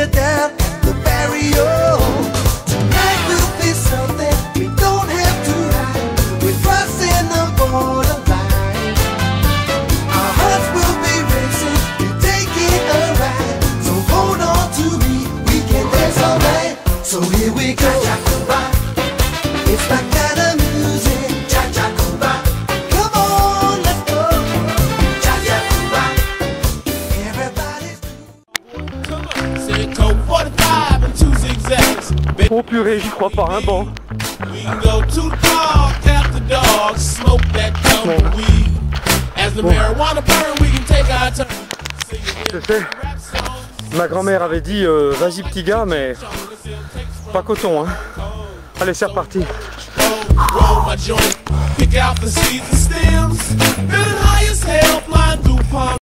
tear down the barrier. Tonight will be something we don't have to hide. We're crossing the borderline. Our hearts will be racing, we're taking a ride. So hold on to me, we can dance all night. So here we go. It's that kind of music. Come on, let's go. Everybody's Code 45 and 2 zigzags. Oh purée, j'y crois pas, hein, bon. We can go to the park, tap the dog, smoke that tumbleweed. As the marijuana burn, we can take our turn. Je sais, ma grand-mère avait dit vas-y petit gars, mais pas coton, hein. Allez, c'est reparti. Roll my joint, pick out the seeds and stems, feeling high as hell, flying through palm.